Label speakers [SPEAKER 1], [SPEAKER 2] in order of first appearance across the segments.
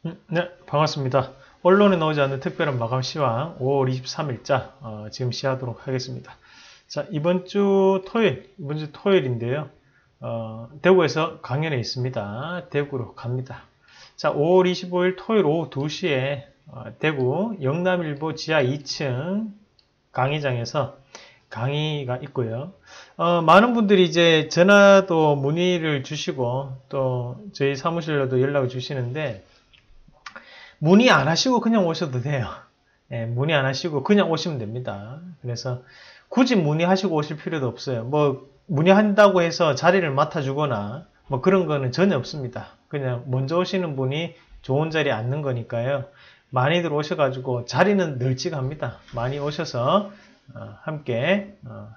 [SPEAKER 1] 네, 반갑습니다. 언론에 나오지 않는 특별한 마감 시황 5월 23일자 지금 시작하도록 하겠습니다. 자, 이번 주 토요일인데요. 대구에서 강연회 있습니다. 대구로 갑니다. 자, 5월 25일 토요일 오후 2시에 대구 영남일보 지하 2층 강의장에서 강의가 있고요. 많은 분들이 이제 전화도 문의를 주시고 또 저희 사무실로도 연락을 주시는데 문의 안 하시고 그냥 오셔도 돼요. 예, 문의 안 하시고 그냥 오시면 됩니다. 그래서 굳이 문의하시고 오실 필요도 없어요. 뭐 문의한다고 해서 자리를 맡아주거나 뭐 그런 거는 전혀 없습니다. 그냥 먼저 오시는 분이 좋은 자리에 앉는 거니까요. 많이들 오셔가지고 자리는 널찍합니다. 많이 오셔서 함께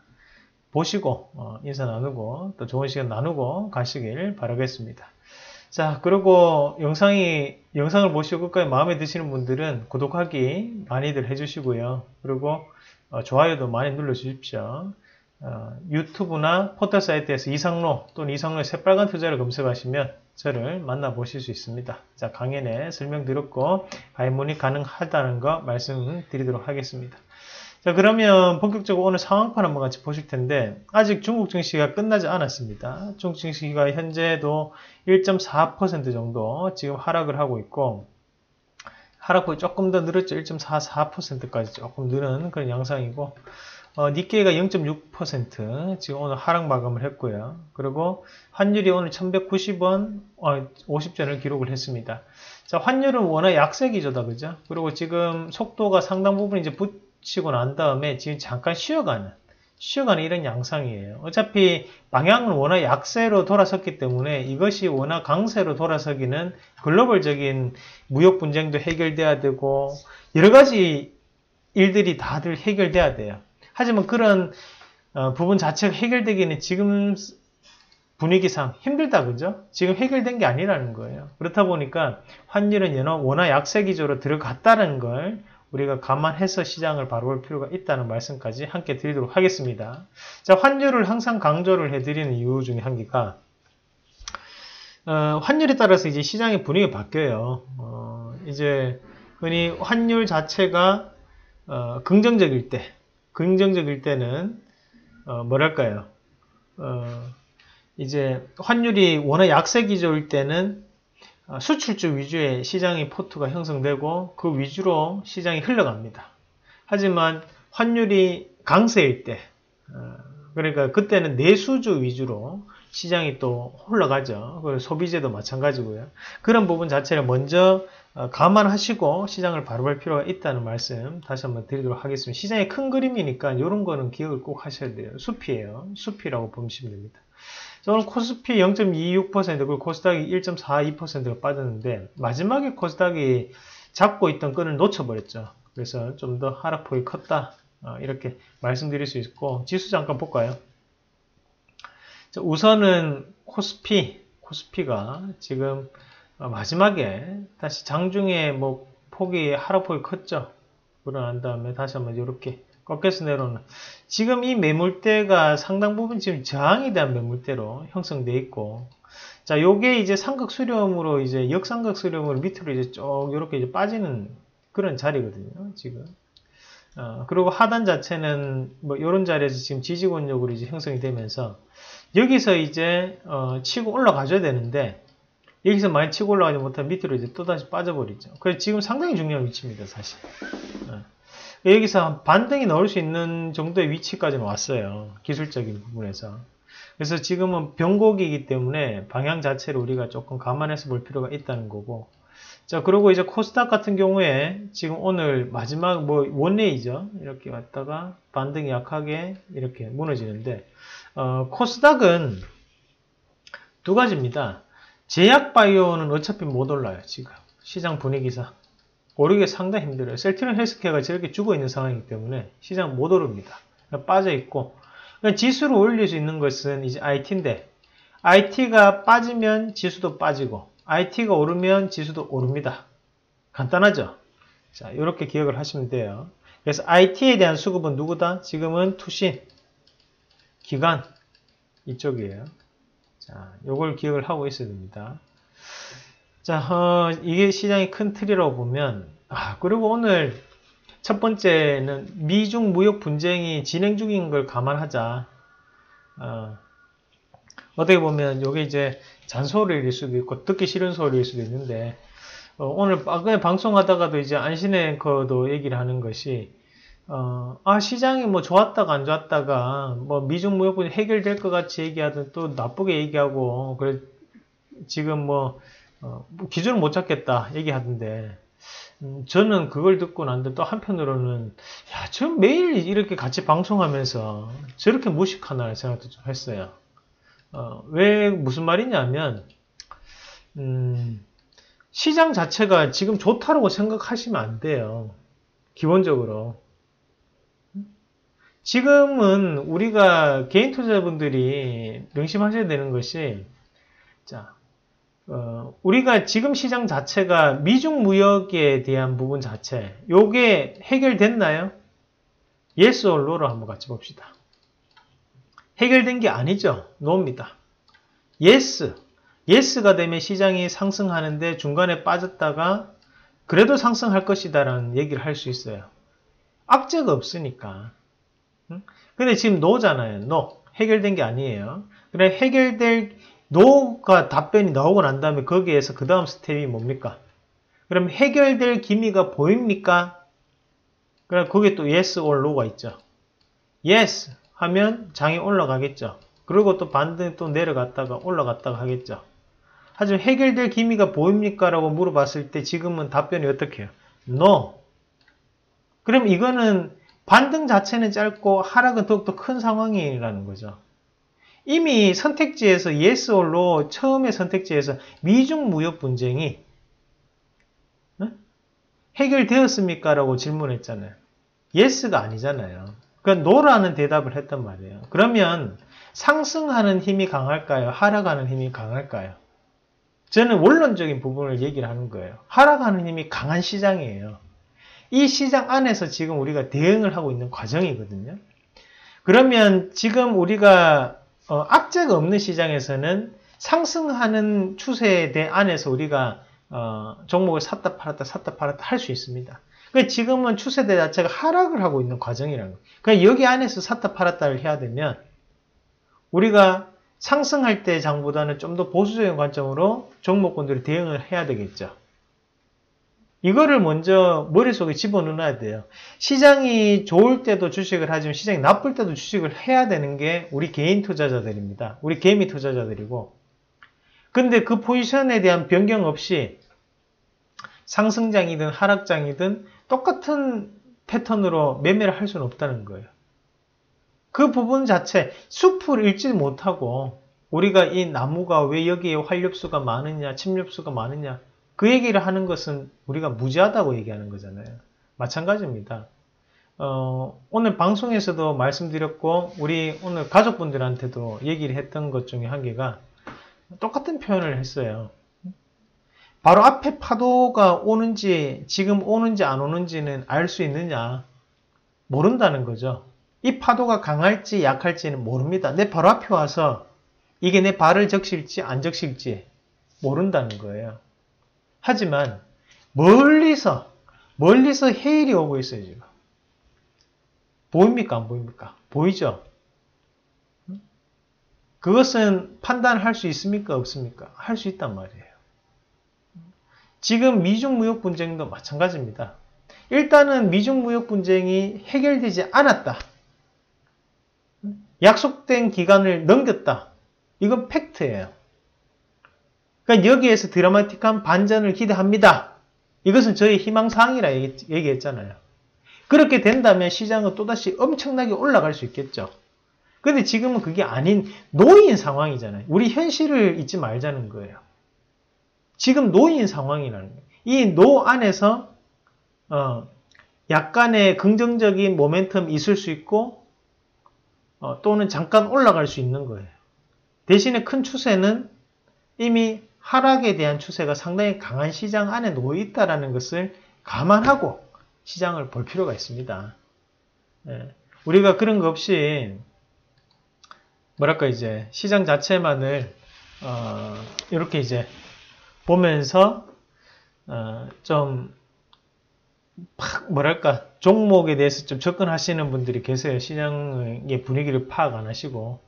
[SPEAKER 1] 보시고 인사 나누고 또 좋은 시간 나누고 가시길 바라겠습니다. 자, 그리고 영상을 보시고 끝까지 마음에 드시는 분들은 구독하기 많이들 해주시고요. 그리고 좋아요도 많이 눌러주십시오. 유튜브나 포털 사이트에서 이상로 또는 이상로의 새빨간 투자를 검색하시면 저를 만나보실 수 있습니다. 자, 강연에 설명드렸고 가입 문의 가능하다는 거 말씀드리도록 하겠습니다. 자, 그러면 본격적으로 오늘 상황판 한번 같이 보실 텐데 아직 중국 증시가 끝나지 않았습니다. 중국 증시가 현재도 1.4% 정도 지금 하락을 하고 있고 하락폭이 조금 더 늘었죠. 1.44%까지 조금 늘은 그런 양상이고 니케이가 0.6% 지금 오늘 하락 마감을 했고요. 그리고 환율이 오늘 1190원 50전을 기록을 했습니다. 자, 환율은 워낙 약세 기조다, 그죠? 그리고 지금 속도가 상당 부분 이제 붙이고 난 다음에 지금 잠깐 쉬어가는 이런 양상이에요. 어차피 방향은 워낙 약세로 돌아섰기 때문에 이것이 워낙 강세로 돌아서기는 글로벌적인 무역 분쟁도 해결돼야 되고 여러 가지 일들이 다들 해결돼야 돼요. 하지만 그런 부분 자체가 해결되기는 지금 분위기상 힘들다, 그죠? 지금 해결된 게 아니라는 거예요. 그렇다 보니까 환율은 워낙 약세 기조로 들어갔다는 걸 우리가 감안해서 시장을 바라볼 필요가 있다는 말씀까지 함께 드리도록 하겠습니다. 자, 환율을 항상 강조를 해드리는 이유 중에 한 개가 환율에 따라서 이제 시장의 분위기가 바뀌어요. 이제 흔히 환율 자체가 긍정적일 때는 뭐랄까요? 이제 환율이 워낙 약세 기조일 때는 수출주 위주의 시장의 포트가 형성되고 그 위주로 시장이 흘러갑니다. 하지만 환율이 강세일 때, 그러니까 그때는 내수주 위주로 시장이 또 흘러가죠. 그리고 소비재도 마찬가지고요. 그런 부분 자체를 먼저 감안하시고 시장을 바라볼 필요가 있다는 말씀 다시 한번 드리도록 하겠습니다. 시장의 큰 그림이니까 이런 거는 기억을 꼭 하셔야 돼요. 숲이에요. 숲이라고 보시면 됩니다. 오늘 코스피 0.26% 그리고 코스닥이 1.42%가 빠졌는데 마지막에 코스닥이 잡고 있던 끈을 놓쳐버렸죠. 그래서 좀 더 하락폭이 컸다. 이렇게 말씀드릴 수 있고 지수 잠깐 볼까요? 자, 우선은 코스피가 지금 마지막에 다시 장중에 뭐 폭이 하락폭이 컸죠. 그러고 난 다음에 다시 한번 이렇게 꺾여서 내려오는 지금 이 매물대가 상당 부분 지금 저항에 대한 매물대로 형성되어 있고 자, 요게 이제 삼각 수렴으로 이제 역삼각 수렴으로 밑으로 이제 쭉 이렇게 이제 빠지는 그런 자리거든요, 지금. 그리고 하단 자체는 뭐 이런 자리에서 지금 지지권력으로 이제 형성이 되면서 여기서 이제 치고 올라가줘야 되는데 여기서 많이 치고 올라가지 못하면 밑으로 이제 또다시 빠져버리죠. 그래서 지금 상당히 중요한 위치입니다, 사실. 여기서 반등이 나올 수 있는 정도의 위치까지는 왔어요. 기술적인 부분에서. 그래서 지금은 변곡이기 때문에 방향 자체를 우리가 조금 감안해서 볼 필요가 있다는 거고. 자, 그리고 이제 코스닥 같은 경우에 지금 오늘 마지막 뭐 원레이죠. 이렇게 왔다가 반등이 약하게 이렇게 무너지는데, 코스닥은 두 가지입니다. 제약바이오는 어차피 못 올라요, 지금. 시장 분위기상. 오르기 상당히 힘들어요. 셀트리온 헬스케어가 저렇게 죽어있는 상황이기 때문에 시장 못 오릅니다. 빠져있고 지수를 올릴 수 있는 것은 이제 IT인데 IT가 빠지면 지수도 빠지고 IT가 오르면 지수도 오릅니다. 간단하죠? 자, 이렇게 기억을 하시면 돼요. 그래서 IT에 대한 수급은 누구다? 지금은 투신, 기관 이쪽이에요. 자, 요걸 기억을 하고 있어야 됩니다. 자, 이게 시장의 큰 틀이라고 보면, 그리고 오늘 첫 번째는 미중 무역 분쟁이 진행 중인 걸 감안하자. 어떻게 보면 이게 이제 잔소리일 수도 있고 듣기 싫은 소리일 수도 있는데, 오늘 그냥 방송하다가도 이제 안신의 앵커도 얘기를 하는 것이, 시장이 뭐 좋았다가 안 좋았다가 뭐 미중 무역 분쟁 해결될 것 같이 얘기하든 또 나쁘게 얘기하고, 그래 지금 기준을 못 잡겠다 얘기하던데, 저는 그걸 듣고 난데 또 한편으로는 저 매일 이렇게 같이 방송하면서 저렇게 무식하나 생각도 좀 했어요. 왜 무슨 말이냐면 시장 자체가 지금 좋다고 생각하시면 안 돼요. 기본적으로 지금은 우리가 개인 투자자분들이 명심하셔야 되는 것이, 자, 우리가 지금 시장 자체가 미중 무역에 대한 부분 자체, 요게 해결됐나요? Yes or No로 한번 같이 봅시다. 해결된 게 아니죠. No입니다. Yes. Yes가 되면 시장이 상승하는데 중간에 빠졌다가 그래도 상승할 것이다라는 얘기를 할 수 있어요. 악재가 없으니까. 근데 지금 No잖아요. No. 해결된 게 아니에요. 그래, 해결될 노가 답변이 나오고 난 다음에 거기에서 그 다음 스텝이 뭡니까? 그럼 해결될 기미가 보입니까? 그럼 거기에 또 yes or no가 있죠. yes 하면 장이 올라가겠죠. 그리고 또 반등이 또 내려갔다가 올라갔다가 하겠죠. 하지만 해결될 기미가 보입니까? 라고 물어봤을 때 지금은 답변이 어떻게 해요? no. 그럼 이거는 반등 자체는 짧고 하락은 더욱더 큰 상황이라는 거죠. 이미 선택지에서 yes or no, 처음에 선택지에서 미중 무역 분쟁이 해결되었습니까? 라고 질문했잖아요. yes가 아니잖아요. 그러니까 no라는 대답을 했단 말이에요. 그러면 상승하는 힘이 강할까요? 하락하는 힘이 강할까요? 저는 원론적인 부분을 얘기를 하는 거예요. 하락하는 힘이 강한 시장이에요. 이 시장 안에서 지금 우리가 대응을 하고 있는 과정이거든요. 그러면 지금 우리가 악재가 없는 시장에서는 상승하는 추세에 대해 안에서 우리가 종목을 샀다 팔았다 할 수 있습니다. 그러니까 지금은 추세대 자체가 하락을 하고 있는 과정이라는 거예요. 그러니까 여기 안에서 샀다 팔았다를 해야 되면 우리가 상승할 때 장보다는 좀 더 보수적인 관점으로 종목군들을 대응을 해야 되겠죠. 이거를 먼저 머릿속에 집어넣어야 돼요. 시장이 좋을 때도 주식을 하지만 시장이 나쁠 때도 주식을 해야 되는 게 우리 개인 투자자들입니다. 우리 개미 투자자들이고. 근데 그 포지션에 대한 변경 없이 상승장이든 하락장이든 똑같은 패턴으로 매매를 할 수는 없다는 거예요. 그 부분 자체, 숲을 읽지 못하고 우리가 이 나무가 왜 여기에 활엽수가 많으냐, 침엽수가 많으냐, 그 얘기를 하는 것은 우리가 무지하다고 얘기하는 거잖아요. 마찬가지입니다. 오늘 방송에서도 말씀드렸고 우리 오늘 가족분들한테도 얘기를 했던 것 중에 한 개가 똑같은 표현을 했어요. 바로 앞에 파도가 오는지 지금 오는지 안 오는지는 알 수 있느냐? 모른다는 거죠. 이 파도가 강할지 약할지는 모릅니다. 내 바로 앞에 와서 이게 내 발을 적실지 안 적실지 모른다는 거예요. 하지만 멀리서 해일이 오고 있어요. 지금. 보입니까? 안 보입니까? 보이죠? 그것은 판단할 수 있습니까? 없습니까? 할 수 있단 말이에요. 지금 미중 무역 분쟁도 마찬가지입니다. 일단은 미중 무역 분쟁이 해결되지 않았다. 약속된 기간을 넘겼다. 이건 팩트예요. 그러니까 여기에서 드라마틱한 반전을 기대합니다. 이것은 저희 희망사항이라 얘기했잖아요. 그렇게 된다면 시장은 또다시 엄청나게 올라갈 수 있겠죠. 근데 지금은 그게 아닌 노인 상황이잖아요. 우리 현실을 잊지 말자는 거예요. 지금 노인 상황이라는 거예요. 이 노 안에서 약간의 긍정적인 모멘텀이 있을 수 있고 또는 잠깐 올라갈 수 있는 거예요. 대신에 큰 추세는 이미 하락에 대한 추세가 상당히 강한 시장 안에 놓여 있다는 것을 감안하고 시장을 볼 필요가 있습니다. 우리가 그런 거 없이 뭐랄까 이제 시장 자체만을 이렇게 이제 보면서 좀 뭐랄까 종목에 대해서 좀 접근하시는 분들이 계세요. 시장의 분위기를 파악 안 하시고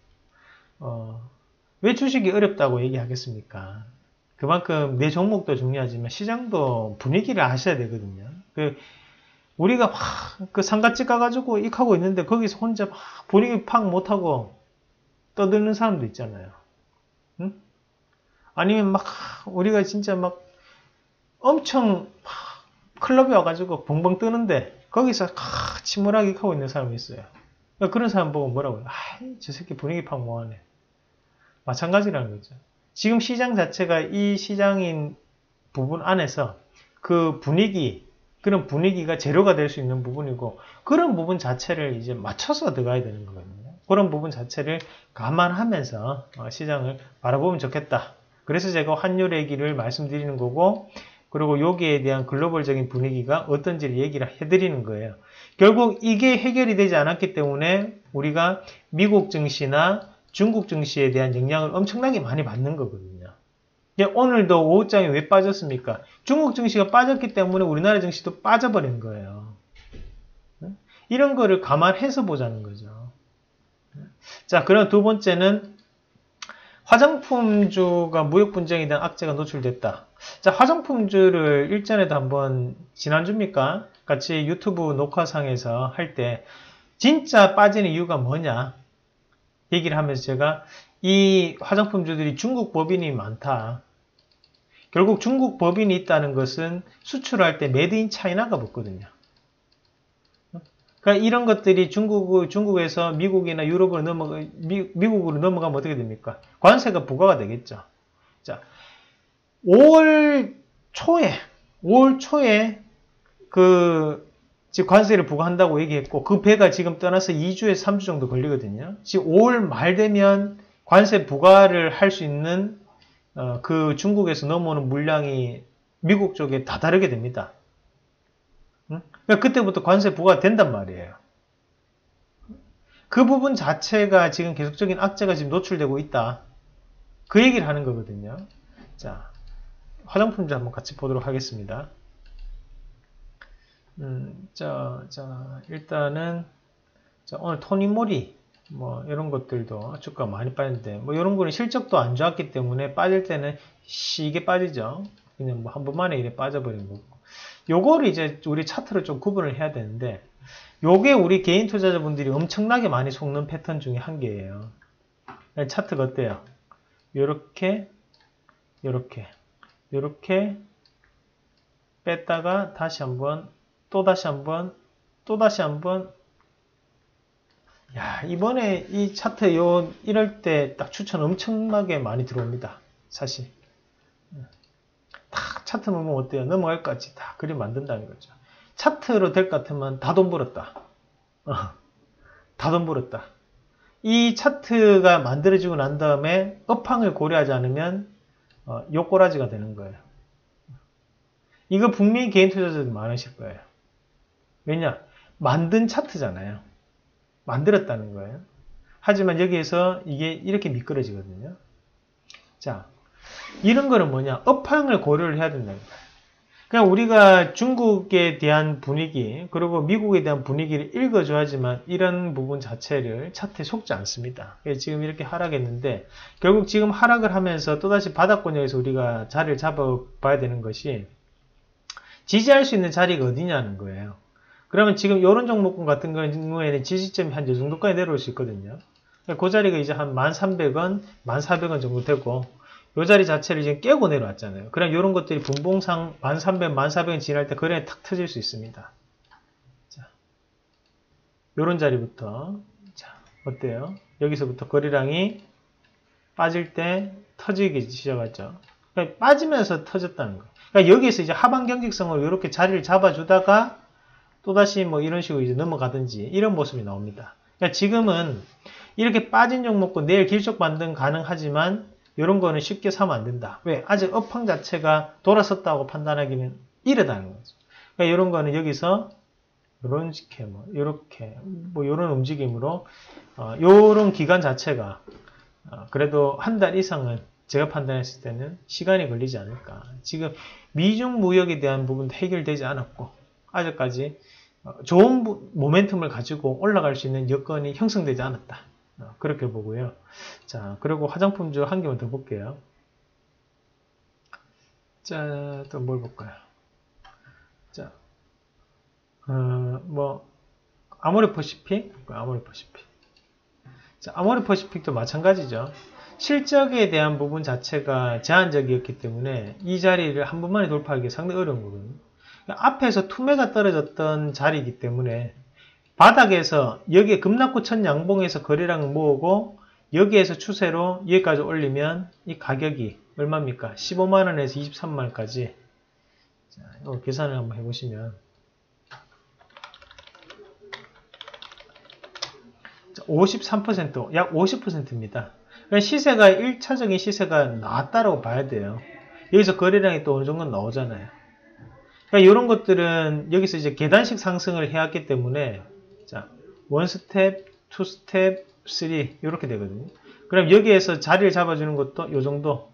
[SPEAKER 1] 왜 주식이 어렵다고 얘기하겠습니까? 그만큼 내 종목도 중요하지만 시장도 분위기를 아셔야 되거든요. 우리가 막 그 상가집 가가지고 익하고 있는데 거기서 혼자 막 분위기 파악 못하고 떠드는 사람도 있잖아요. 응? 아니면 막 우리가 진짜 막 엄청 막 클럽에 와가지고 벙벙 뜨는데 거기서 침울하게 익하고 있는 사람이 있어요. 그러니까 그런 사람 보고 뭐라고요? 저 새끼 분위기 파악 뭐하네. 마찬가지라는 거죠. 지금 시장 자체가 이 시장인 부분 안에서 그 분위기, 그런 분위기가 재료가 될 수 있는 부분이고 그런 부분 자체를 이제 맞춰서 들어가야 되는 거거든요. 그런 부분 자체를 감안하면서 시장을 바라보면 좋겠다. 그래서 제가 환율 얘기를 말씀드리는 거고 그리고 여기에 대한 글로벌적인 분위기가 어떤지를 얘기를 해드리는 거예요. 결국 이게 해결이 되지 않았기 때문에 우리가 미국 증시나 중국 증시에 대한 영향을 엄청나게 많이 받는 거거든요. 오늘도 오후장에 왜 빠졌습니까? 중국 증시가 빠졌기 때문에 우리나라 증시도 빠져버린 거예요. 이런 거를 감안해서 보자는 거죠. 자, 그럼 두 번째는 화장품주가 무역 분쟁에 대한 악재가 노출됐다. 자, 화장품주를 일전에도 한번 지난주입니까? 같이 유튜브 녹화상에서 할 때 진짜 빠지는 이유가 뭐냐? 얘기를 하면서 제가 이 화장품주들이 중국 법인이 많다. 결국 중국 법인이 있다는 것은 수출할 때 메이드 인 차이나가 붙거든요. 그러니까 이런 것들이 중국에서 미국이나 유럽으로 미국으로 넘어가면 어떻게 됩니까? 관세가 부과가 되겠죠. 자, 5월 초에 지금 관세를 부과한다고 얘기했고 그 배가 지금 떠나서 2주에서 3주 정도 걸리거든요. 지금 5월 말 되면 관세 부과를 할 수 있는 그 중국에서 넘어오는 물량이 미국 쪽에 다 다르게 됩니다. 그러니까 그때부터 관세 부과가 된단 말이에요. 그 부분 자체가 지금 계속적인 악재가 지금 노출되고 있다. 그 얘기를 하는 거거든요. 자, 화장품주 한번 같이 보도록 하겠습니다. 일단은 오늘 토니모리 이런 것들도 주가 많이 빠졌는데 이런 거는 실적도 안 좋았기 때문에 빠질 때는 시게 빠지죠. 그냥 한 번만에 이래 빠져버린 거고. 요거를 이제 우리 차트로 좀 구분을 해야 되는데 요게 우리 개인 투자자분들이 엄청나게 많이 속는 패턴 중에 한 개예요. 차트가 어때요? 요렇게 뺐다가 다시 한번 또다시 한번 야, 이번에 이 차트 이럴 때 딱 추천 엄청나게 많이 들어옵니다. 사실. 딱 차트 보면 어때요? 넘어갈 것 같이 다 그림 만든다는 거죠. 차트로 될 것 같으면 다 돈 벌었다. 다 돈 벌었다. 이 차트가 만들어지고 난 다음에 업황을 고려하지 않으면 욕꼬라지가 되는 거예요. 이거 분명히 개인 투자자들 많으실 거예요. 왜냐? 만든 차트잖아요. 만들었다는 거예요. 하지만 여기에서 이게 이렇게 미끄러지거든요. 자, 이런 거는 뭐냐? 업황을 고려를 해야 된다는 거예요. 그냥 우리가 중국에 대한 분위기, 그리고 미국에 대한 분위기를 읽어줘야지만 이런 부분 자체를 차트에 속지 않습니다. 지금 이렇게 하락했는데, 결국 지금 하락을 하면서 또다시 바닥권역에서 우리가 자리를 잡아봐야 되는 것이 지지할 수 있는 자리가 어디냐는 거예요. 그러면 지금 이런 종목군 같은 경우에는 지지점이 한 이 정도까지 내려올 수 있거든요. 그 자리가 이제 한 1,300원, 1,400원 정도 되고, 이 자리 자체를 이제 깨고 내려왔잖아요. 그럼 이런 것들이 분봉상 1,300, 1,400원 지날 때 거래가 탁 터질 수 있습니다. 자, 이런 자리부터, 자, 어때요? 여기서부터 거래량이 빠질 때 터지기 시작하죠. 그러니까 빠지면서 터졌다는 거예요. 그러니까 여기에서 이제 하방 경직성으로 이렇게 자리를 잡아주다가 또다시 이런 식으로 이제 넘어가든지 이런 모습이 나옵니다. 그러니까 지금은 이렇게 빠진 종목고 내일 길속 반등 가능하지만 이런 거는 쉽게 사면 안 된다. 왜? 아직 업황 자체가 돌아섰다고 판단하기는 이르다는 거죠. 그러니까 이런 거는 여기서 이런 스케머, 이렇게 이런 움직임으로 이런 기간 자체가 그래도 한 달 이상은 제가 판단했을 때는 시간이 걸리지 않을까. 지금 미중 무역에 대한 부분도 해결되지 않았고 아직까지 좋은 모멘텀을 가지고 올라갈 수 있는 여건이 형성되지 않았다. 그렇게 보고요. 자, 그리고 화장품주 한 개만 더 볼게요. 자, 또 뭘 볼까요? 자, 아모레퍼시픽? 아모레퍼시픽. 자, 아모레퍼시픽도 마찬가지죠. 실적에 대한 부분 자체가 제한적이었기 때문에 이 자리를 한 번만에 돌파하기 상당히 어려운 거거든요. 앞에서 투매가 떨어졌던 자리이기 때문에 바닥에서 여기에 급락구 천 양봉에서 거래량을 모으고 여기에서 추세로 여기까지 올리면 이 가격이 얼마입니까? 15만원에서 23만원까지. 자, 이거 계산을 한번 해보시면 53%, 약 50%입니다. 시세가 1차적인 시세가 나왔다라고 봐야 돼요. 여기서 거래량이 또 어느 정도 나오잖아요. 그러니까 이런 것들은 여기서 이제 계단식 상승을 해왔기 때문에 자, 1스텝, 2스텝, 3 이렇게 되거든요. 그럼 여기에서 자리를 잡아주는 것도 요 정도.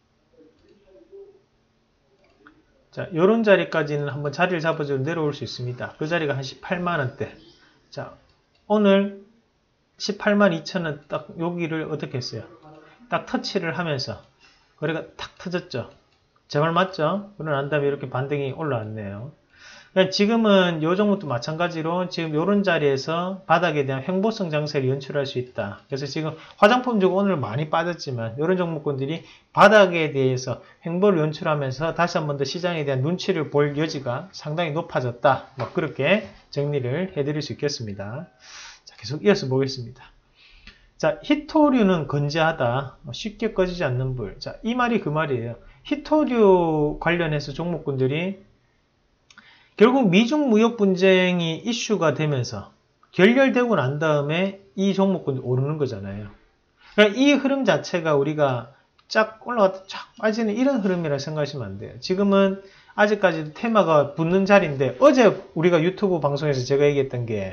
[SPEAKER 1] 자, 요런 자리까지는 한번 자리를 잡아주고 내려올 수 있습니다. 그 자리가 한 18만원대. 자, 오늘 18만 2천원 딱 여기를 어떻게 했어요? 딱 터치를 하면서 거래가 탁 터졌죠. 제발 맞죠? 그러고 난 다음에 이렇게 반등이 올라왔네요. 그러니까 지금은 요 종목도 마찬가지로 지금 요런 자리에서 바닥에 대한 횡보성 장세를 연출할 수 있다. 그래서 지금 화장품주가 오늘 많이 빠졌지만 요런 종목군들이 바닥에 대해서 횡보를 연출하면서 다시 한 번 더 시장에 대한 눈치를 볼 여지가 상당히 높아졌다. 뭐 그렇게 정리를 해드릴 수 있겠습니다. 자, 계속 이어서 보겠습니다. 자, 히토류는 건재하다. 쉽게 꺼지지 않는 불. 자, 이 말이 그 말이에요. 히토류 관련해서 종목군들이 결국 미중 무역 분쟁이 이슈가 되면서 결렬되고 난 다음에 이 종목군이 오르는 거잖아요. 그러니까 이 흐름 자체가 우리가 쫙 올라갔다 쫙 빠지는 이런 흐름이라 생각하시면 안 돼요. 지금은 아직까지 테마가 붙는 자리인데 어제 우리가 유튜브 방송에서 제가 얘기했던 게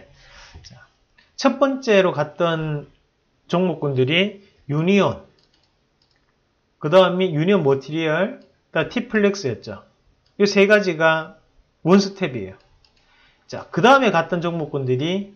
[SPEAKER 1] 첫 번째로 갔던 종목군들이 유니온, 그 다음에 유니온 머티리얼, 그다음 티플렉스였죠. 이 세 가지가 원스텝이에요. 자, 그 다음에 갔던 종목군들이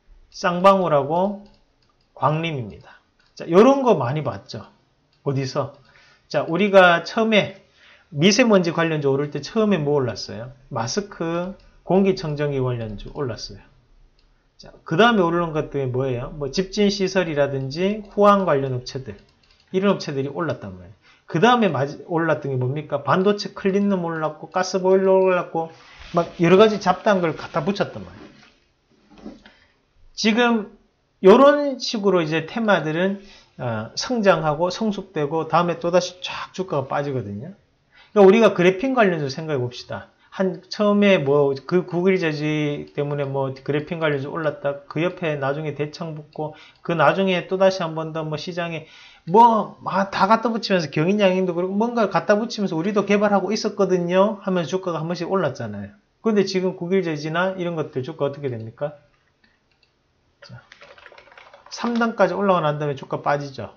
[SPEAKER 1] 쌍방울하고 광림입니다. 자, 요런 거 많이 봤죠. 어디서? 자, 우리가 처음에 미세먼지 관련주 오를 때 처음에 뭐 올랐어요? 마스크, 공기청정기 관련주 올랐어요. 자, 그 다음에 오르는 것들이 뭐예요? 뭐 집진시설이라든지 후황 관련 업체들, 이런 업체들이 올랐단 말이에요. 그 다음에 올랐던 게 뭡니까? 반도체 클린룸 올랐고 가스보일러 올랐고 막 여러 가지 잡다한 걸 갖다 붙였단 말이에요. 지금 이런 식으로 이제 테마들은 성장하고 성숙되고 다음에 또다시 쫙 주가가 빠지거든요. 그러니까 우리가 그래핀 관련해서 생각해 봅시다. 처음에 뭐 그 구글 제지 때문에 뭐 그래핀 관련해서 올랐다. 그 옆에 나중에 대창 붙고 그 나중에 또다시 한 번 더 뭐 시장에 뭐 다 갖다 붙이면서 경인양행도 그렇고 뭔가 갖다 붙이면서 우리도 개발하고 있었거든요 하면서 주가가 한 번씩 올랐잖아요. 근데 지금 구글 제지나 이런 것들 주가 어떻게 됩니까? 자, 3단까지 올라가 난 다음에 주가 빠지죠.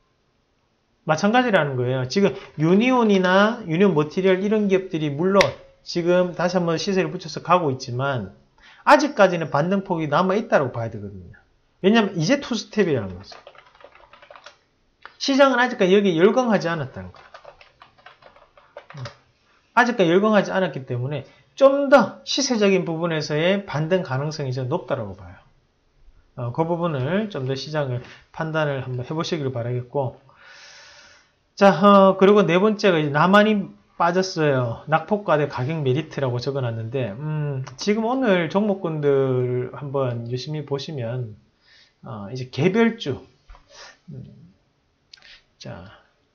[SPEAKER 1] 마찬가지라는 거예요. 지금 유니온이나 유니온 머티리얼 이런 기업들이 물론 지금 다시 한번 시세를 붙여서 가고 있지만 아직까지는 반등폭이 남아있다고 봐야 되거든요. 왜냐하면 이제 투스텝이라는 거죠. 시장은 아직까지 여기 열광하지 않았다는 거예요. 아직까지 열광하지 않았기 때문에 좀 더 시세적인 부분에서의 반등 가능성이 좀 높다고 봐요. 그 부분을 좀 더 시장을 판단을 한번 해보시길 바라겠고, 자, 그리고 네 번째가 이제 나만이 빠졌어요. 낙폭과대 가격 메리트라고 적어놨는데, 지금 오늘 종목군들 한번 유심히 보시면, 이제 개별주, 자,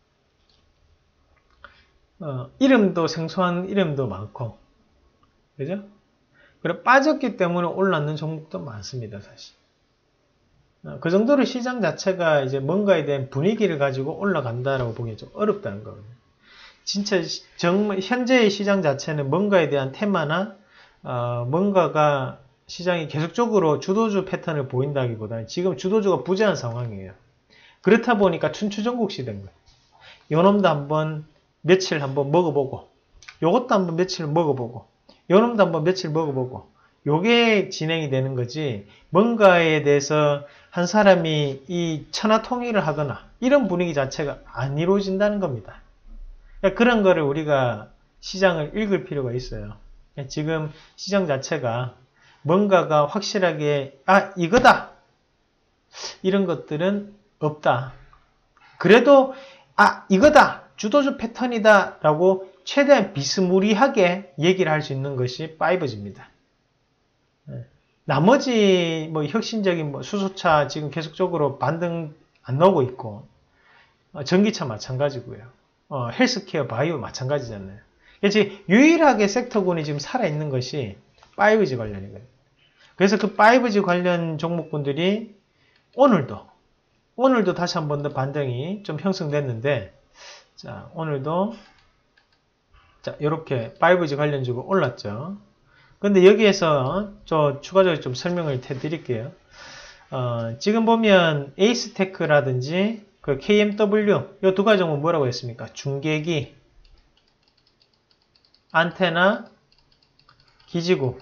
[SPEAKER 1] 이름도 생소한 이름도 많고, 그죠? 그래 빠졌기 때문에 올랐는 종목도 많습니다, 사실. 그 정도로 시장 자체가 이제 뭔가에 대한 분위기를 가지고 올라간다라고 보기 좀 어렵다는 거거든요. 진짜 정말 현재의 시장 자체는 뭔가에 대한 테마나 뭔가가 시장이 계속적으로 주도주 패턴을 보인다기보다는 지금 주도주가 부재한 상황이에요. 그렇다 보니까 춘추전국 시대인 거예요. 요놈도 한번 며칠 한번 먹어보고, 요것도 한번 며칠 먹어보고, 요놈도 한번 며칠 먹어보고, 요게 진행이 되는 거지, 뭔가에 대해서 한 사람이 이 천하통일을 하거나 이런 분위기 자체가 안 이루어진다는 겁니다. 그러니까 그런 거를 우리가 시장을 읽을 필요가 있어요. 지금 시장 자체가 뭔가가 확실하게 이거다 이런 것들은 없다. 그래도 이거다 주도주 패턴이다 라고 최대한 비스무리하게 얘기를 할 수 있는 것이 5G입니다. 나머지 뭐 혁신적인 뭐 수소차 지금 계속적으로 반등 안 나오고 있고, 전기차 마찬가지고요. 헬스케어 바이오 마찬가지잖아요. 그래서 유일하게 섹터군이 지금 살아있는 것이 5G 관련이거든요. 그래서 그 5G 관련 종목군들이 오늘도 다시 한 번 더 반등이 좀 형성됐는데, 자, 오늘도 자, 이렇게 5G 관련주가 올랐죠. 근데 여기에서 추가적으로 좀 설명을 해드릴게요. 지금 보면 에이스테크라든지 그 KMW 이 두 가지 종목 뭐라고 했습니까? 중계기, 안테나, 기지국,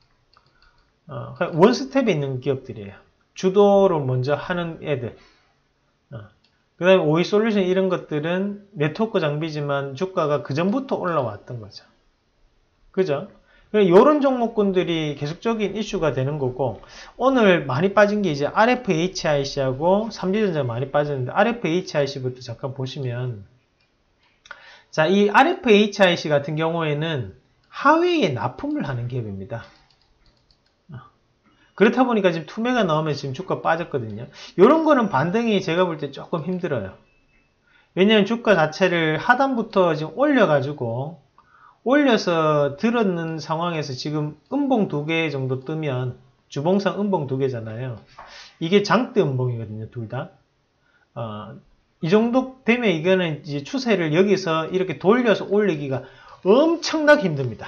[SPEAKER 1] 원스텝에 있는 기업들이에요. 주도를 먼저 하는 애들. 그 다음에 오이솔루션 이런 것들은 네트워크 장비지만 주가가 그 전부터 올라왔던 거죠. 그죠? 이런 종목군들이 계속적인 이슈가 되는 거고, 오늘 많이 빠진 게 이제 RFHIC하고 삼지전자 많이 빠졌는데, RFHIC부터 잠깐 보시면, 자, 이 RFHIC 같은 경우에는 하웨이에 납품을 하는 기업입니다. 그렇다 보니까 지금 투매가 나오면 지금 주가 빠졌거든요. 이런 거는 반등이 제가 볼 때 조금 힘들어요. 왜냐하면 주가 자체를 하단부터 지금 올려서 들었는 상황에서 지금 음봉 2개 정도 뜨면, 주봉상 음봉 2개잖아요. 이게 장대 음봉이거든요, 둘 다. 이 정도 되면 이거는 이제 추세를 여기서 이렇게 돌려서 올리기가 엄청나게 힘듭니다.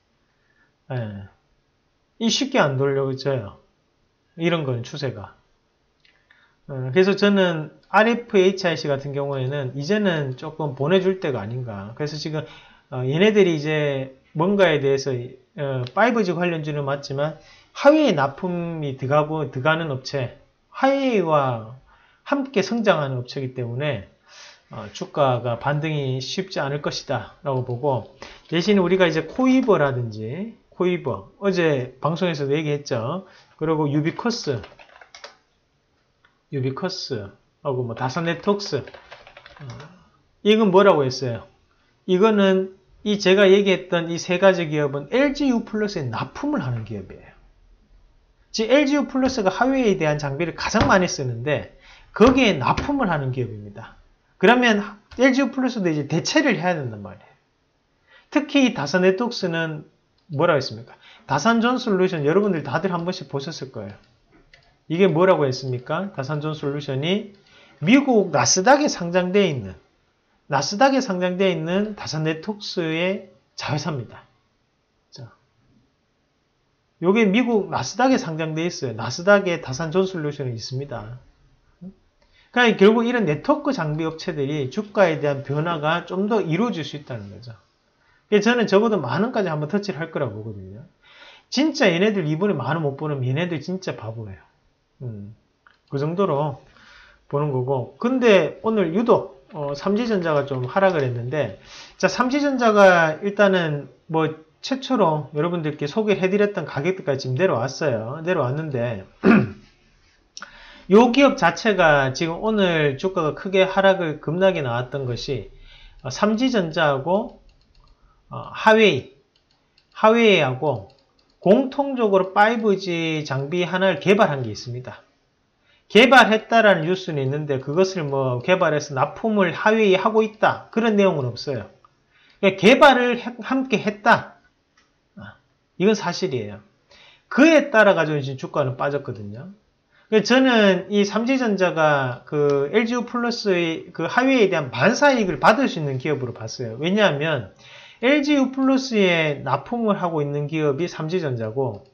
[SPEAKER 1] 이 쉽게 안 돌려져요. 이런 거는 추세가. 그래서 저는 RFHIC 같은 경우에는 이제는 조금 보내줄 때가 아닌가. 그래서 지금 얘네들이 이제 뭔가에 대해서 5G 관련주는 맞지만 하웨이에 납품이 들어가는 업체, 하웨이와 함께 성장하는 업체이기 때문에 주가가 반등이 쉽지 않을 것이다 라고 보고, 대신 우리가 이제 코이버라든지 어제 방송에서도 얘기했죠. 그리고 유비커스하고 뭐 다산네트웍스, 이건 뭐라고 했어요? 이거는 제가 얘기했던 이 세 가지 기업은 LGU 플러스에 납품을 하는 기업이에요. 지금 LGU 플러스가 하웨이에 대한 장비를 가장 많이 쓰는데 거기에 납품을 하는 기업입니다. 그러면 LGU 플러스도 이제 대체를 해야 된단 말이에요. 특히 다산네트웍스는 뭐라고 했습니까? 다산존솔루션 여러분들 다들 한 번씩 보셨을 거예요. 이게 뭐라고 했습니까? 다산존솔루션이 미국 나스닥에 상장되어 있는 다산네트웍스의 자회사입니다. 자, 요게 미국 나스닥에 상장되어 있어요. 나스닥에 다산존솔루션이 있습니다. 그러니까 결국 이런 네트워크 장비 업체들이 주가에 대한 변화가 좀 더 이루어질 수 있다는 거죠. 그래서 저는 적어도 10,000원까지 한번 터치를 할 거라고 보거든요. 진짜 얘네들 이번에 10,000원 못 보면 얘네들 진짜 바보예요. 그 정도로 보는 거고. 근데 오늘 유독 삼지전자가 좀 하락을 했는데, 자, 삼지전자가 일단은 뭐 최초로 여러분들께 소개를 해드렸던 가격대까지 지금 내려왔는데 요 기업 자체가 지금 오늘 주가가 크게 하락을 급락이 나왔던 것이 삼지전자하고 하웨이하고 공통적으로 5G 장비 하나를 개발한 게 있습니다. 개발했다라는 뉴스는 있는데 그것을 뭐 개발해서 납품을 하웨이 하고 있다 그런 내용은 없어요. 그러니까 개발을 함께 했다. 이건 사실이에요. 그에 따라 가지고 지금 주가는 빠졌거든요. 저는 이 삼지전자가 그 LGU 플러스의 그 하웨이에 대한 반사이익을 받을 수 있는 기업으로 봤어요. 왜냐하면 LGU 플러스에 납품을 하고 있는 기업이 삼지전자고,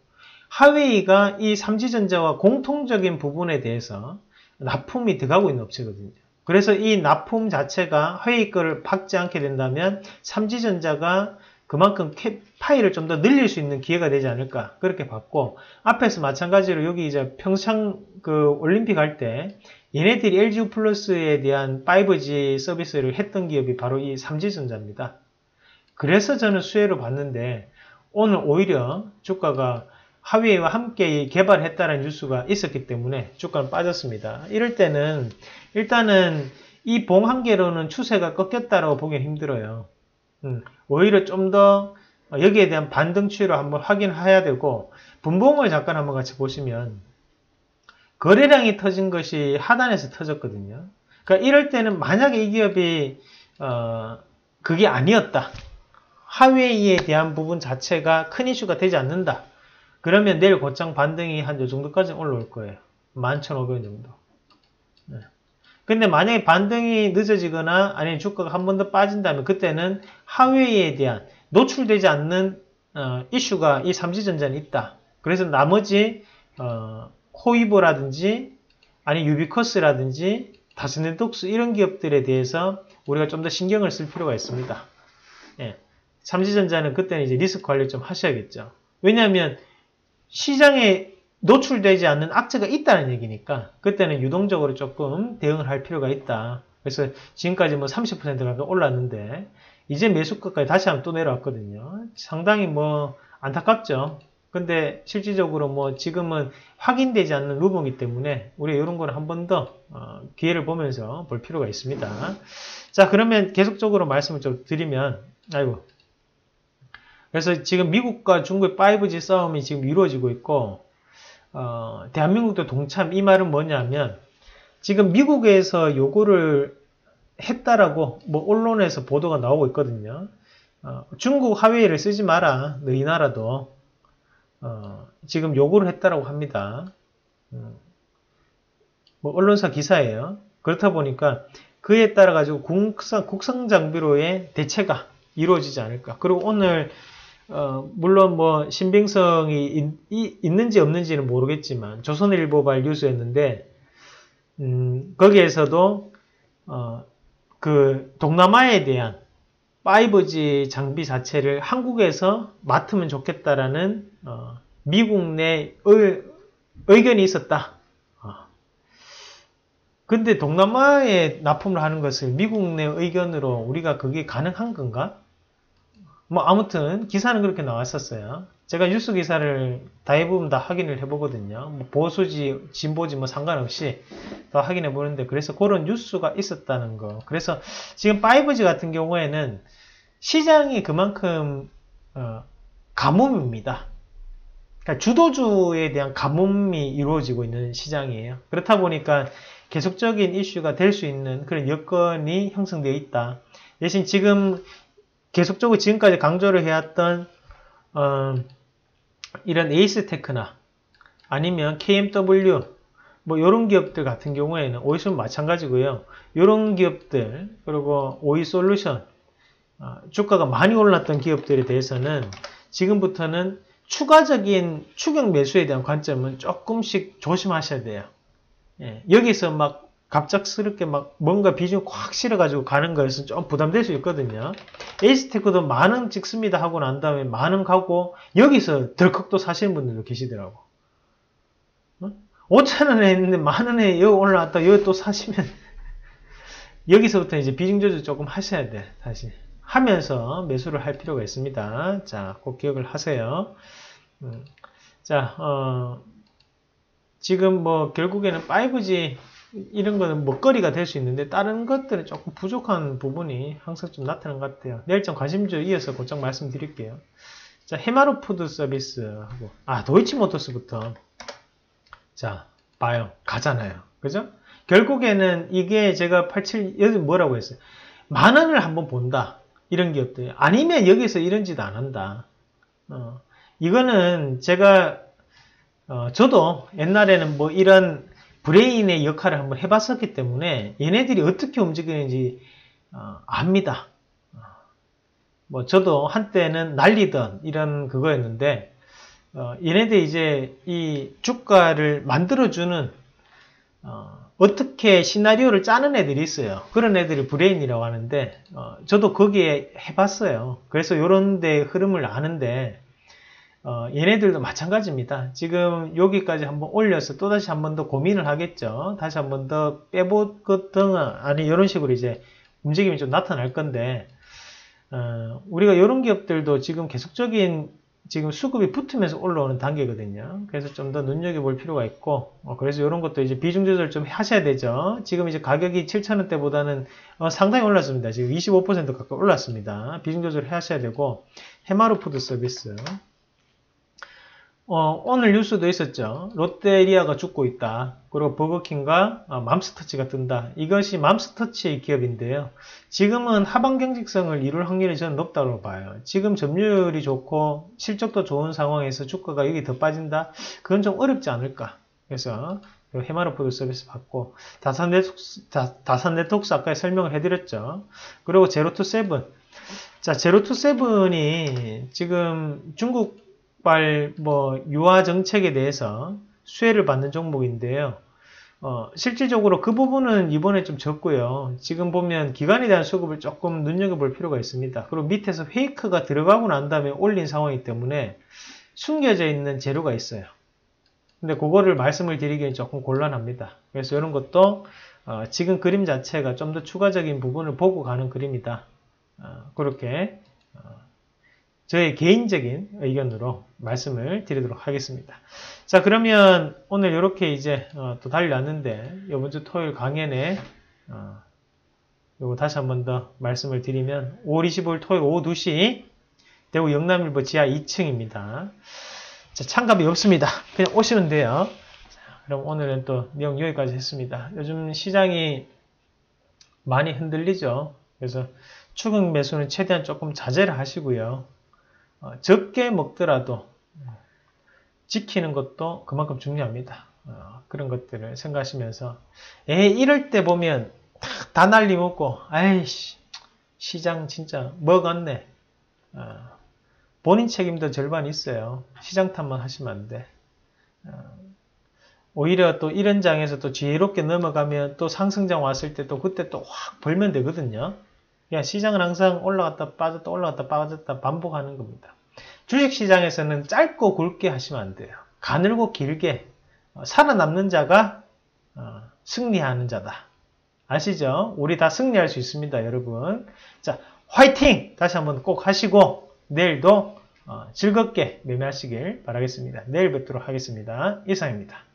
[SPEAKER 1] 하웨이가 이 삼지전자와 공통적인 부분에 대해서 납품이 들어가고 있는 업체거든요. 그래서 이 납품 자체가 회의 거를 박지 않게 된다면 삼지전자가 그만큼 파일을 좀 더 늘릴 수 있는 기회가 되지 않을까 그렇게 봤고, 앞에서 마찬가지로 여기 이제 평창 그 올림픽 할 때 얘네들이 LG 플러스에 대한 5G 서비스를 했던 기업이 바로 이 삼지전자입니다. 그래서 저는 수혜로 봤는데 오늘 오히려 주가가 화웨이와 함께 개발했다는 뉴스가 있었기 때문에 주가는 빠졌습니다. 이럴 때는 일단은 이 봉 한 개로는 추세가 꺾였다라고 보기는 힘들어요. 오히려 좀 더 여기에 대한 반등 추이로 한번 확인해야 되고, 분봉을 잠깐 한번 같이 보시면 거래량이 터진 것이 하단에서 터졌거든요. 그러니까 이럴 때는 만약에 이 기업이 그게 아니었다, 하웨이에 대한 부분 자체가 큰 이슈가 되지 않는다, 그러면 내일 곧장 반등이 한 요 정도까지 올라올 거예요. 11,500원 정도. 네. 근데 만약에 반등이 늦어지거나 아니면 주가가 한 번 더 빠진다면 그때는 하웨이에 대한 노출되지 않는 이슈가 이 삼지전자는 있다. 그래서 나머지 호이버라든지 아니 유비커스라든지 다스네톡스 이런 기업들에 대해서 우리가 좀 더 신경을 쓸 필요가 있습니다. 예. 삼지전자는 그때는 이제 리스크 관리 좀 하셔야겠죠. 왜냐하면 시장에 노출되지 않는 악재가 있다는 얘기니까 그때는 유동적으로 조금 대응을 할 필요가 있다. 그래서 지금까지 뭐 30% 가까이 올랐는데 이제 매수가까지 다시 한번 또 내려왔거든요. 상당히 뭐 안타깝죠. 근데 실질적으로 뭐 지금은 확인되지 않는 루머이기 때문에 우리가 이런 거는 한 번 더 기회를 보면서 볼 필요가 있습니다. 자, 그러면 계속적으로 말씀을 좀 드리면, 그래서 지금 미국과 중국의 5G 싸움이 지금 이루어지고 있고, 대한민국도 동참. 이 말은 뭐냐면 지금 미국에서 요거를 했다라고 뭐 언론에서 보도가 나오고 있거든요. 중국 하웨이를 쓰지 마라, 너희 나라도. 지금 요구를 했다라고 합니다. 뭐 언론사 기사예요. 그렇다 보니까 그에 따라 가지고 국산 장비로의 대체가 이루어지지 않을까. 그리고 오늘 물론 뭐 신빙성이 있는지 없는지는 모르겠지만 조선일보발 뉴스였는데 거기에서도 그 동남아에 대한 5G 장비 자체를 한국에서 맡으면 좋겠다라는 미국 내 의견이 있었다. 근데 동남아에 납품을 하는 것을 미국 내 의견으로 우리가 그게 가능한 건가? 뭐 아무튼 기사는 그렇게 나왔었어요. 제가 뉴스 기사를 대부분 다 확인을 해보거든요. 뭐 보수지 진보지 뭐 상관없이 다 확인해 보는데, 그래서 그런 뉴스가 있었다는 거. 그래서 지금 5G 같은 경우에는 시장이 그만큼 가뭄입니다. 그러니까 주도주에 대한 가뭄이 이루어지고 있는 시장이에요. 그렇다 보니까 계속적인 이슈가 될 수 있는 그런 여건이 형성되어 있다. 대신 지금 계속적으로 지금까지 강조를 해왔던 이런 에이스테크나 아니면 KMW 뭐 이런 기업들 같은 경우에는 오이솔 마찬가지고요. 이런 기업들 그리고 오이솔루션 주가가 많이 올랐던 기업들에 대해서는 지금부터는 추가적인 추격 매수에 대한 관점은 조금씩 조심하셔야 돼요. 예, 여기서 막 갑작스럽게 막 뭔가 비중 확 실어가지고 가는 거에서 좀 부담될 수 있거든요. 에이스테크도 만원 찍습니다 하고 난 다음에 만원 가고 여기서 덜컥 또 사시는 분들도 계시더라고. 5,000원에 했는데 만원에 여기 올라왔다 여기 또 사시면 여기서부터 이제 비중 조절 조금 하셔야 돼. 다시 하면서 매수를 할 필요가 있습니다. 자, 꼭 기억을 하세요. 자, 지금 뭐 결국에는 5G 이런 거는 먹거리가 될 수 있는데 다른 것들은 조금 부족한 부분이 항상 좀 나타나는 것 같아요. 내일 좀 관심주 이어서 곧장 말씀드릴게요. 자, 해마루 푸드 서비스하고 도이치모터스부터 자, 봐요. 가잖아요. 그죠? 결국에는 이게 제가 87 여기 뭐라고 했어요? 만원을 한번 본다. 이런 기업들. 아니면 여기서 이런 짓 안 한다. 이거는 제가 저도 옛날에는 뭐 이런 브레인의 역할을 한번 해봤었기 때문에 얘네들이 어떻게 움직이는지 압니다. 뭐 저도 한때는 날리던 이런 그거였는데 얘네들이 이제 이 주가를 만들어주는 어떻게 시나리오를 짜는 애들이 있어요. 그런 애들이 브레인이라고 하는데 저도 거기에 해봤어요. 그래서 요런 데 흐름을 아는데 얘네들도 마찬가지입니다. 지금 여기까지 한번 올려서 또다시 한번 더 고민을 하겠죠. 다시 한번 더 빼보거든 아니 이런 식으로 이제 움직임이 좀 나타날 건데 우리가 이런 기업들도 지금 계속적인 지금 수급이 붙으면서 올라오는 단계거든요. 그래서 좀 더 눈여겨볼 필요가 있고, 그래서 이런 것도 이제 비중 조절 좀 하셔야 되죠. 지금 이제 가격이 7,000원대보다는 상당히 올랐습니다. 지금 25% 가까이 올랐습니다. 비중 조절 하셔야 되고, 해마루 푸드 서비스. 오늘 뉴스도 있었죠. 롯데리아가 죽고 있다. 그리고 버거킹과 맘스터치가 뜬다. 이것이 맘스터치의 기업인데요. 지금은 하방 경직성을 이룰 확률이 저는 높다고 봐요. 지금 점유율이 좋고 실적도 좋은 상황에서 주가가 여기 더 빠진다? 그건 좀 어렵지 않을까. 그래서 해마루 푸드 서비스 받고 다산 네트워크스 아까 설명을 해드렸죠. 그리고 제로투세븐. 자, 제로투세븐이 지금 중국 유화 정책에 대해서 수혜를 받는 종목인데요. 실질적으로 그 부분은 이번에 좀 적고요. 지금 보면 기관에 대한 수급을 조금 눈여겨볼 필요가 있습니다. 그리고 밑에서 페이크가 들어가고 난 다음에 올린 상황이기 때문에 숨겨져 있는 재료가 있어요. 근데 그거를 말씀을 드리기엔 조금 곤란합니다. 그래서 이런 것도 지금 그림 자체가 좀 더 추가적인 부분을 보고 가는 그림이다. 그렇게 저의 개인적인 의견으로 말씀을 드리도록 하겠습니다. 자, 그러면 오늘 이렇게 이제 또 달려왔는데 이번 주 토요일 강연에 요거 다시 한번 더 말씀을 드리면 5월 25일 토요일 오후 2시 대구 영남일보 지하 2층입니다. 자, 참가비 없습니다. 그냥 오시면 돼요. 자, 그럼 오늘은 또 내용 여기까지 했습니다. 요즘 시장이 많이 흔들리죠. 그래서 추격 매수는 최대한 조금 자제를 하시고요. 적게 먹더라도 지키는 것도 그만큼 중요합니다. 그런 것들을 생각하시면서 이럴 때 보면 다 날리 먹고 아이씨 시장 진짜 먹었네. 본인 책임도 절반 있어요. 시장 탓만 하시면 안 돼. 오히려 또 이런 장에서 또 지혜롭게 넘어가면 또 상승장 왔을 때 또 그때 또 확 벌면 되거든요. 그냥 시장은 항상 올라갔다 빠졌다 올라갔다 빠졌다 반복하는 겁니다. 주식시장에서는 짧고 굵게 하시면 안 돼요. 가늘고 길게 살아남는 자가 승리하는 자다. 아시죠? 우리 다 승리할 수 있습니다, 여러분. 자, 화이팅! 다시 한번 꼭 하시고 내일도 즐겁게 매매하시길 바라겠습니다. 내일 뵙도록 하겠습니다. 이상입니다.